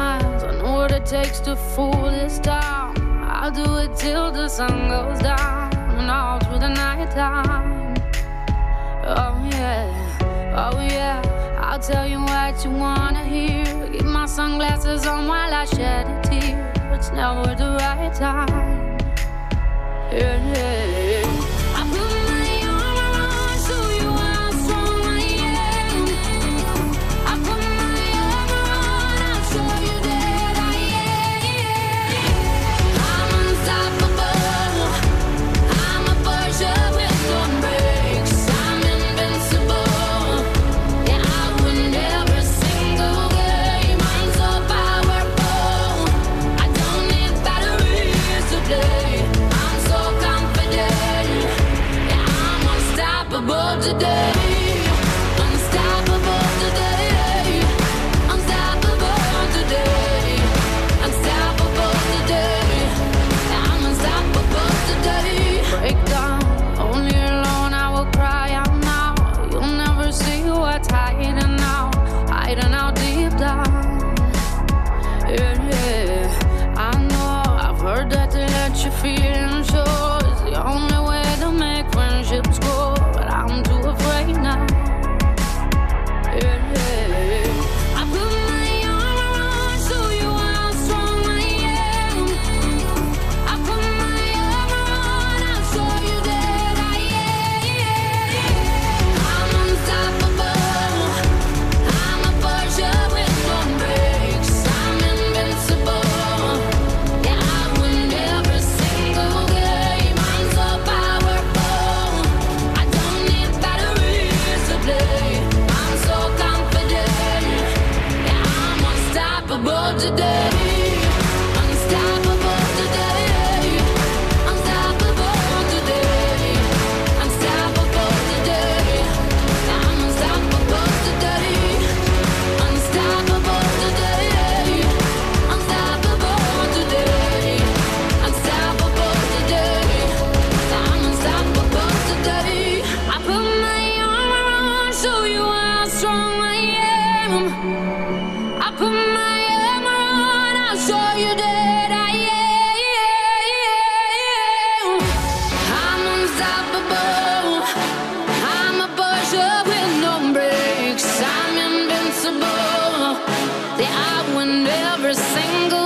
miles. I know what it takes to fool this town. I'll do it till the sun goes down and all through the night time. Oh yeah, I'll tell you what you wanna hear. Keep my sunglasses on while I shed a tear. It's never the right time. Yeah. I put my arm around, show you how strong I am. I put my arm around, I'll show you that I am. I'm unstoppable. I'm a Porsche with no brakes. I'm invincible. Yeah, I win every single game. I'm so powerful. I don't need batteries to play. I'm so confident. Yeah, I'm unstoppable today. Unstoppable today. Unstoppable today. Unstoppable today. Yeah, I'm unstoppable today. Break down, only alone I will cry out now. You'll never see what's hiding out deep down. Yeah, I know, I've heard that to let your feelings show is the only way to make friendships grow, but I'm too afraid now. Yeah, I put my arm around, show you how strong I am. I put my arm around, I'll show you that I am. I'm unstoppable. I'm a Porsche with no brakes. I'm invincible. Yeah, I win every single game. I'm so powerful. I don't need batteries to play. I'm so confident. Yeah, I'm unstoppable today. Unstoppable today. Unstoppable today. Unstoppable today. Yeah, I'm unstoppable today. Unstoppable today. Unstoppable today. Unstoppable today. Yeah, I'm unstoppable today. I put my arm around, show you how strong I am. I put my arm around, I'll show you that I am. I'm unstoppable. I'm a Porsche with no brakes. I'm invincible. Yeah, I win every single